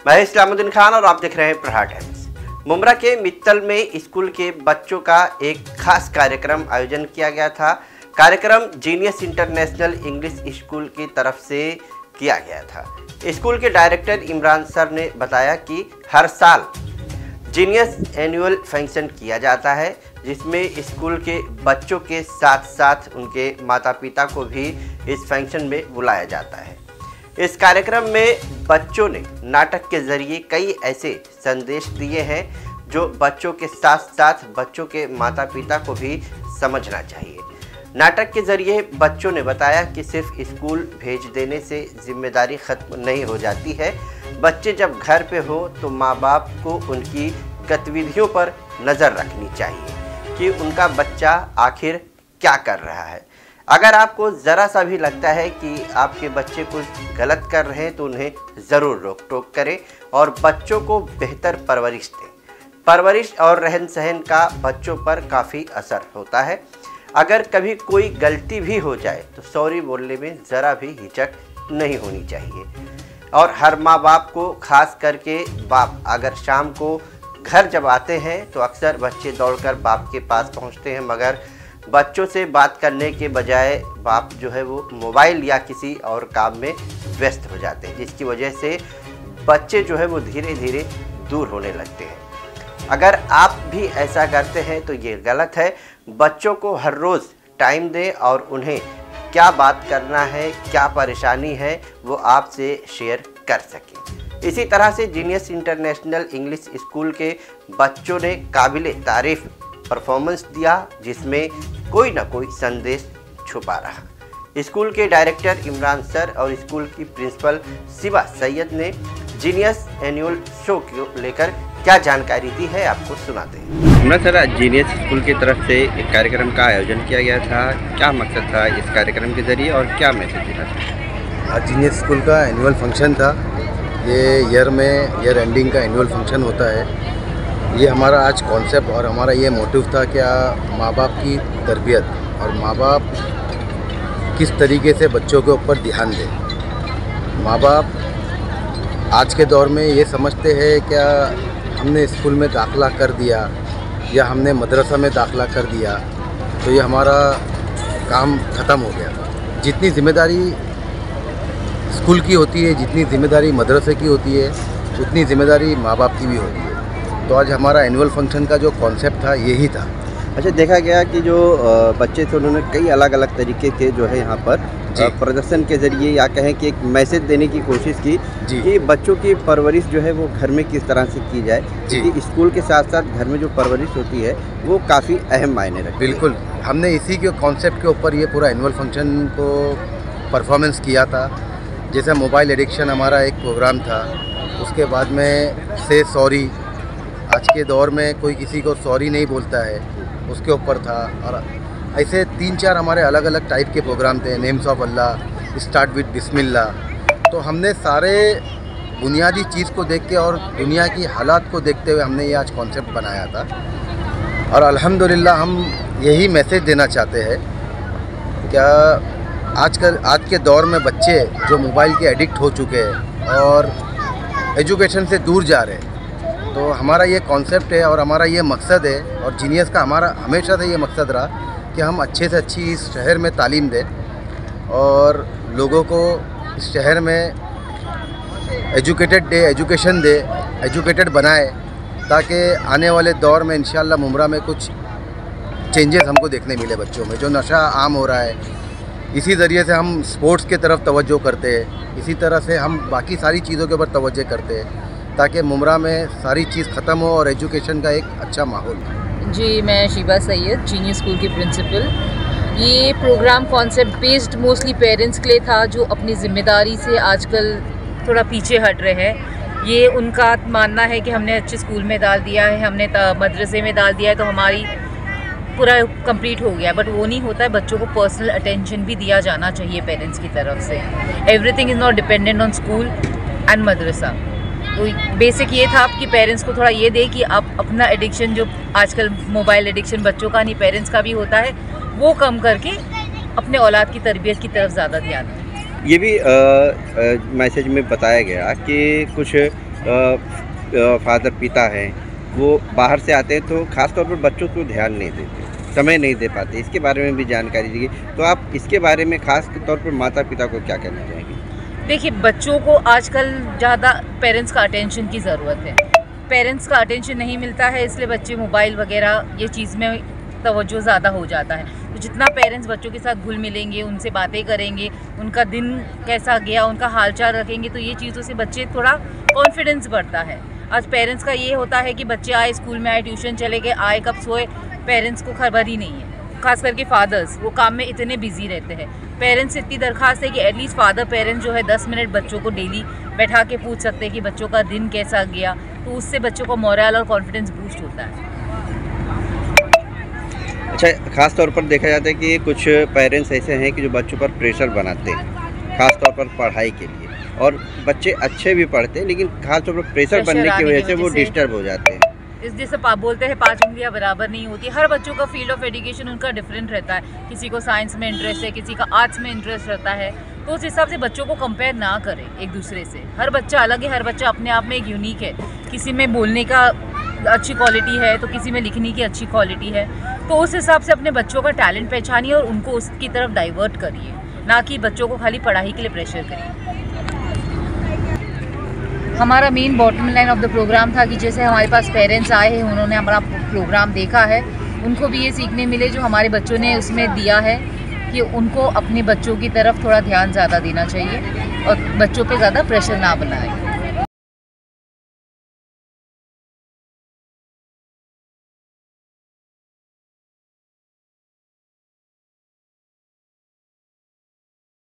मैं इस्लामुद्दीन खान और आप देख रहे हैं प्रहार टाइम्स। मुमरा के मित्तल में स्कूल के बच्चों का एक खास कार्यक्रम आयोजन किया गया था। कार्यक्रम जीनियस इंटरनेशनल इंग्लिश स्कूल की तरफ से किया गया था। स्कूल के डायरेक्टर इमरान सर ने बताया कि हर साल जीनियस एनुअल फंक्शन किया जाता है, जिसमें स्कूल के बच्चों के साथ साथ उनके माता पिता को भी इस फंक्शन में बुलाया जाता है। इस कार्यक्रम में बच्चों ने नाटक के जरिए कई ऐसे संदेश दिए हैं जो बच्चों के साथ साथ बच्चों के माता पिता को भी समझना चाहिए। नाटक के जरिए बच्चों ने बताया कि सिर्फ स्कूल भेज देने से जिम्मेदारी खत्म नहीं हो जाती है। बच्चे जब घर पे हो तो माँ बाप को उनकी गतिविधियों पर नज़र रखनी चाहिए कि उनका बच्चा आखिर क्या कर रहा है। अगर आपको ज़रा सा भी लगता है कि आपके बच्चे कुछ गलत कर रहे हैं तो उन्हें ज़रूर रोक टोक करें और बच्चों को बेहतर परवरिश दें। परवरिश और रहन सहन का बच्चों पर काफ़ी असर होता है। अगर कभी कोई गलती भी हो जाए तो सॉरी बोलने में ज़रा भी हिचक नहीं होनी चाहिए। और हर माँ बाप को, खास करके बाप, अगर शाम को घर जब आते हैं तो अक्सर बच्चे दौड़कर बाप के पास पहुँचते हैं, मगर बच्चों से बात करने के बजाय बाप जो है वो मोबाइल या किसी और काम में व्यस्त हो जाते हैं, जिसकी वजह से बच्चे जो है वो धीरे धीरे दूर होने लगते हैं। अगर आप भी ऐसा करते हैं तो ये गलत है। बच्चों को हर रोज़ टाइम दें और उन्हें क्या बात करना है, क्या परेशानी है, वो आपसे शेयर कर सकें। इसी तरह से जीनियस इंटरनेशनल इंग्लिश स्कूल के बच्चों ने काबिले तारीफ़ परफॉर्मेंस दिया, जिसमें कोई ना कोई संदेश छुपा रहा। स्कूल के डायरेक्टर इमरान सर और स्कूल की प्रिंसिपल शिवा सैयद ने जीनियस एनुअल शो को लेकर क्या जानकारी दी है, आपको सुनाते हैं। इमरान सर, आज जीनियस स्कूल की तरफ से एक कार्यक्रम का आयोजन किया गया था, क्या मकसद था इस कार्यक्रम के जरिए और क्या मैसेज देना था? आज जीनियस स्कूल का एनुअल फंक्शन था। ये ईयर एंडिंग का एनुअल फंक्शन होता है। ये हमारा आज कॉन्सेप्ट और हमारा ये मोटिव था क्या माँ बाप की तरबियत और माँ बाप किस तरीके से बच्चों के ऊपर ध्यान दें। माँ बाप आज के दौर में ये समझते हैं क्या हमने स्कूल में दाखिला कर दिया या हमने मदरसा में दाखिला कर दिया तो ये हमारा काम ख़त्म हो गया। जितनी ज़िम्मेदारी स्कूल की होती है, जितनी ज़िम्मेदारी मदरसे की होती है, उतनी ज़िम्मेदारी माँ बाप की भी होती है। तो आज हमारा एनुअल फंक्शन का जो कॉन्सेप्ट था यही था। अच्छा, देखा गया कि जो बच्चे थे उन्होंने कई अलग अलग तरीके के जो है यहाँ पर प्रदर्शन के जरिए या कहें कि एक मैसेज देने की कोशिश की कि बच्चों की परवरिश जो है वो घर में किस तरह से की जाए, क्योंकि स्कूल के साथ साथ घर में जो परवरिश होती है वो काफ़ी अहम मायने रखती है। बिल्कुल, हमने इसी के कॉन्सेप्ट के ऊपर ये पूरा एनुअल फंक्शन को परफॉर्मेंस किया था। जैसे मोबाइल एडिक्शन हमारा एक प्रोग्राम था, उसके बाद में से सॉरी, आज के दौर में कोई किसी को सॉरी नहीं बोलता है, उसके ऊपर था। और ऐसे 3-4 हमारे अलग अलग टाइप के प्रोग्राम थे। Names of Allah, start with बिस्मिल्लाह। तो हमने सारे बुनियादी चीज़ को देख के और दुनिया की हालात को देखते हुए हमने ये आज कॉन्सेप्ट बनाया था। और अल्हम्दुलिल्लाह हम यही मैसेज देना चाहते हैं क्या आज के दौर में बच्चे जो मोबाइल के एडिक्ट हो चुके हैं और एजुकेशन से दूर जा रहे हैं, तो हमारा ये कॉन्सेप्ट है और हमारा ये मकसद है और जीनियस का हमारा हमेशा से ये मकसद रहा कि हम अच्छे से अच्छी इस शहर में तालीम दें और लोगों को इस शहर में एजुकेटेड बनाए, ताकि आने वाले दौर में इंशाल्लाह मुमरा में कुछ चेंजेस हमको देखने मिले। बच्चों में जो नशा आम हो रहा है, इसी ज़रिए से हम स्पोर्ट्स की तरफ तवज्जो करते हैं, इसी तरह से हम बाकी सारी चीज़ों के ऊपर तवज्जो करते हैं ताकि मुमरा में सारी चीज़ ख़त्म हो और एजुकेशन का एक अच्छा माहौल हो। जी, मैं शिवा सैयद, जीनियस स्कूल की प्रिंसिपल। ये programme concept based mostly parents के लिए था जो अपनी ज़िम्मेदारी से आजकल थोड़ा पीछे हट रहे हैं। ये उनका मानना है कि हमने अच्छे स्कूल में डाल दिया है, हमने मदरसे में डाल दिया है तो हमारी पूरा कंप्लीट हो गया, बट वो नहीं होता है। बच्चों को पर्सनल अटेंशन भी दिया जाना चाहिए पेरेंट्स की तरफ से। Everything is not dependent on school and madrasa. तो बेसिक ये था आपकी पेरेंट्स को थोड़ा ये दे कि आप अपना एडिक्शन, जो आजकल मोबाइल एडिक्शन बच्चों का नहीं पेरेंट्स का भी होता है, वो कम करके अपने औलाद की तरबियत की तरफ ज़्यादा ध्यान दें। ये भी मैसेज में बताया गया कि कुछ फादर पिता हैं वो बाहर से आते हैं तो ख़ास तौर पर बच्चों को ध्यान नहीं देते, समय नहीं दे पाते, इसके बारे में भी जानकारी दीजिए। तो आप इसके बारे में ख़ास तौर पर माता पिता को क्या कहना चाहेंगे? देखिए, बच्चों को आजकल ज़्यादा पेरेंट्स का अटेंशन की ज़रूरत है। पेरेंट्स का अटेंशन नहीं मिलता है, इसलिए बच्चे मोबाइल वगैरह ये चीज़ में तवज्जो ज़्यादा हो जाता है। तो जितना पेरेंट्स बच्चों के साथ घुल मिलेंगे, उनसे बातें करेंगे, उनका दिन कैसा गया, उनका हालचाल रखेंगे, तो ये चीज़ों से बच्चे थोड़ा कॉन्फिडेंस बढ़ता है। आज पेरेंट्स का ये होता है कि बच्चे आए, स्कूल में आए, ट्यूशन चले गए, आए कब सोए, पेरेंट्स को खबर ही नहीं है। खास करके फादर्स वो काम में इतने बिजी रहते हैं। पेरेंट्स से इतनी दरखास्त है कि एटलीस्ट फादर पेरेंट्स जो है 10 मिनट बच्चों को डेली बैठा के पूछ सकते हैं कि बच्चों का दिन कैसा गया, तो उससे बच्चों का मोरल और कॉन्फिडेंस बूस्ट होता है। अच्छा, ख़ास तौर पर देखा जाता है कि कुछ पेरेंट्स ऐसे हैं कि जो बच्चों पर प्रेशर बनाते हैं, ख़ास तौर पर पढ़ाई के लिए, और बच्चे अच्छे भी पढ़ते हैं लेकिन खास तौर पर प्रेशर बनने की वजह से वो डिस्टर्ब हो जाते हैं। इस जैसे बोलते हैं 5 उंगलियां बराबर नहीं होती। हर बच्चों का फील्ड ऑफ एजुकेशन उनका डिफरेंट रहता है। किसी को साइंस में इंटरेस्ट है, किसी का आर्ट्स में इंटरेस्ट रहता है, तो उस हिसाब से बच्चों को कंपेयर ना करें एक दूसरे से। हर बच्चा अलग है, हर बच्चा अपने आप में एक यूनिक है। किसी में बोलने का अच्छी क्वालिटी है तो किसी में लिखने की अच्छी क्वालिटी है, तो उस हिसाब से अपने बच्चों का टैलेंट पहचानिए और उनको उसकी तरफ डाइवर्ट करिए, ना कि बच्चों को खाली पढ़ाई के लिए प्रेशर करिए। हमारा main bottom line of the programme था कि जैसे हमारे पास पेरेंट्स आए हैं, उन्होंने हमारा प्रोग्राम देखा है, उनको भी ये सीखने मिले जो हमारे बच्चों ने उसमें दिया है कि उनको अपने बच्चों की तरफ थोड़ा ध्यान ज़्यादा देना चाहिए और बच्चों पे ज़्यादा प्रेशर ना बनाए।